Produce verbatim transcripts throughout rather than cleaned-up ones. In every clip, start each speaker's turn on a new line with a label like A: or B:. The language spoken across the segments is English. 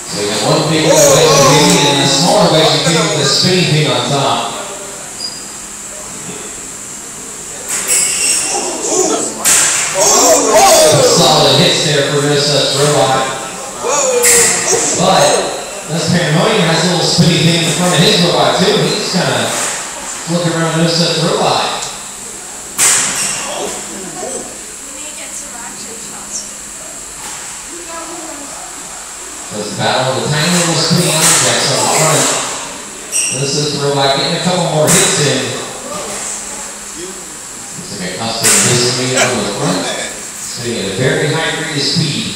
A: So you got one big wedge pig and a smaller wedge pig with a spinning pig on top. Some solid hits there for this uh, robot. But this Pandemonium has a little spinning thing in the front of his robot too. He's kind of looking around no such robot. So it's a battle of the tiny little spinning objects on the front. This is the robot getting a couple more hits in. Looks like a custom display on the front. Sitting at a very high rate of speed.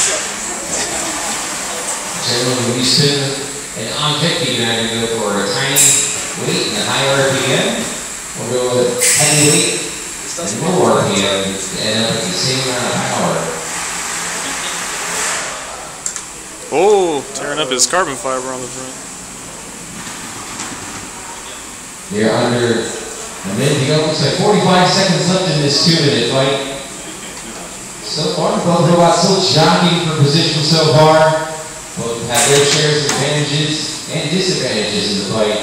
A: Generally, when you spin an object, you can either go for a tiny weight and a high R P M, or go with a heavy weight and low R P M to end up with the same amount of power.
B: Oh, tearing up his carbon fiber on the front.
A: You're under a minute to go. Looks like forty-five seconds left in this two-minute fight. So far, both robots still jockeying for position so far. Both have their shares of advantages and disadvantages in the fight.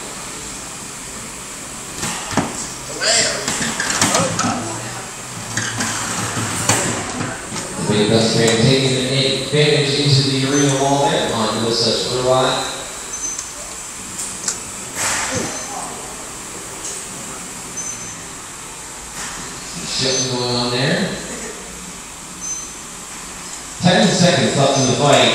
A: The big dust fan taking an advantage into the arena wall there on no such robot. Shifting going on there. Ten seconds left in the fight.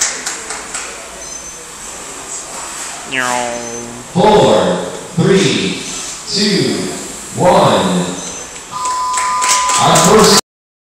A: Four, three, two, one. Our first